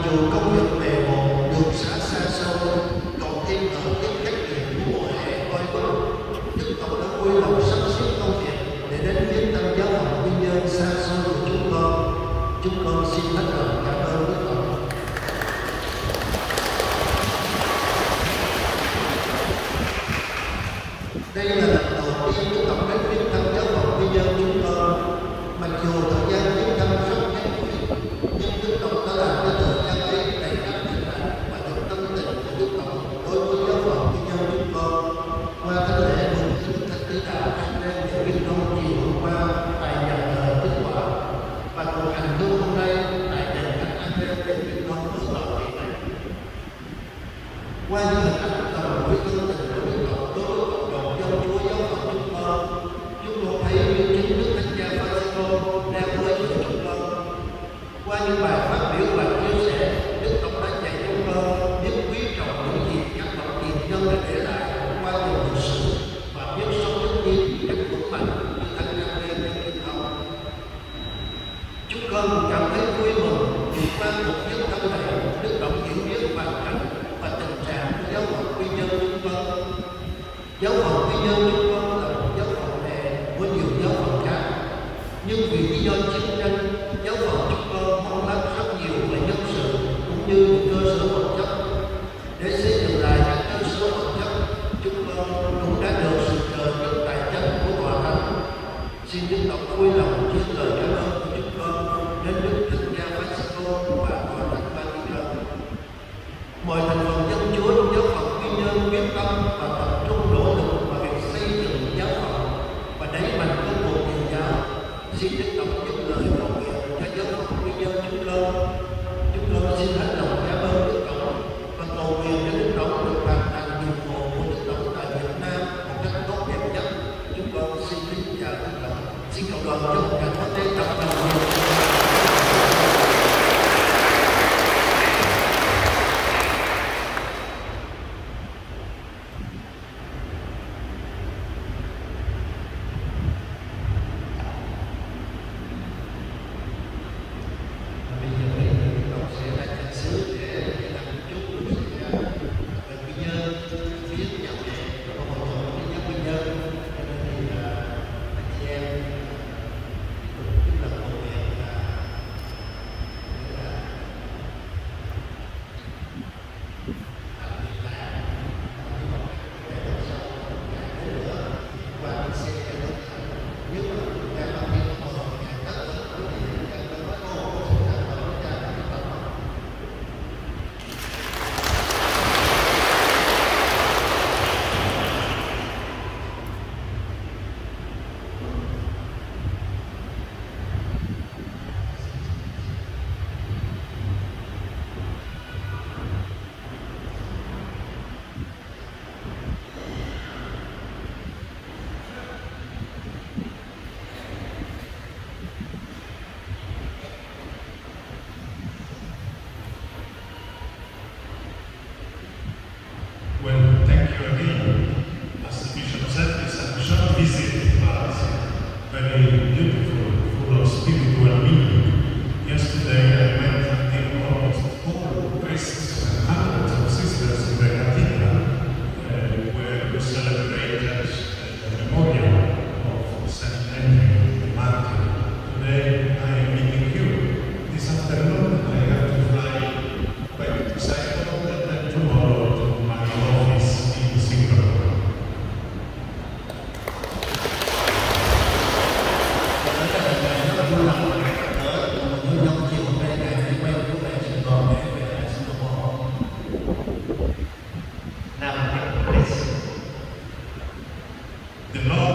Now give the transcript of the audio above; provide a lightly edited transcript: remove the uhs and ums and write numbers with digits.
dù công việc bề bộn, đường xá xa xôi, cộng thêm thời tiết khắc nghiệt của mùa hè oi bức, Đức Tổng đã vui lòng sắp xếp công việc để đến viếng thăm giáo phận Quy Nhơn xa xôi của chúng con. Chúng con xin hết lòng cảm ơn Đức Tổng. Đây là lần đầu tiên Đức Tổng đến viếng thăm giáo phận Quy Nhơn chúng con. Mặc dù thời gian viếng thăm rất ngắn ngủi, nhưng Đức Tổng đã làm cho thời gian ấy đầy ắp hình ảnh và được tâm tình của Đức Tổng đối với giáo phận Quy Nhơn chúng con. Qua thánh lễ mừng thánh thánh tứ đạo André Nghệ Viên Đông chiều hôm qua tại nhà thờ Đức Quả và cuộc hành hương hôm nay tại đền thánh André Nghệ Viên Đông ở bảo vệ này. Qua những hình ảnh tầm mũi thân tình của Đức Tổng đối với cộng đồng dân chúa giáo phận chúng con thấy như chính Đức Thánh Cha Francisco đang với chúng con. Qua những bài phát biểu và chia sẻ, Đức Tổng đã dạy chúng con biết quý trọng những gì các bậc tiền nhân đã để lại qua nhiều lịch sử và biết sống đức tin cách vững mạnh như Thánh André Nghệ Thông. Chúng con cảm thấy vui mừng vì qua cuộc viếng thăm này, Đức Tổng hiểu biết hoàn cảnh và tình trạng của giáo phận Quy Nhơn chúng con. Giáo phận Quy Nhơn chúng con là một giáo phận nè với nhiều giáo phận khác, nhưng vì lý do chiến tranh, giáo phận chúng con mong lắng rất nhiều về nhân sự cũng như cơ sở vật chất. Để xây dựng lại các cơ sở vật chất, chúng con cũng đã được sự trợ giúp tài chính của Tòa Thánh. Xin Đức Tổng vui lòng chia lời cảm ơn của chúng con đến Đức Thánh Cha Francisco và Tòa Thánh Vatican. Mọi thành phần dân chúa trong giáo phận Quy Nhơn quyết tâm và tập trung nỗ lực vào việc xây dựng giáo phận và đẩy mạnh công cuộc truyền giáo. Xin Đức Tổng giúp lời cầu nguyện cho giáo phận Quy Nhơn chúng con. Chúng con xin hết lòng cảm ơn Đức Tổng và cầu nguyện cho Đức Tổng được hoàn thành nhiệm vụ của Đức Tổng tại Việt Nam một cách tốt đẹp nhất. Chúng con xin kính chào Đức Tổng. Xin cộng đoàn trong cảnh quốc tế tập đồng nguyện. The Lord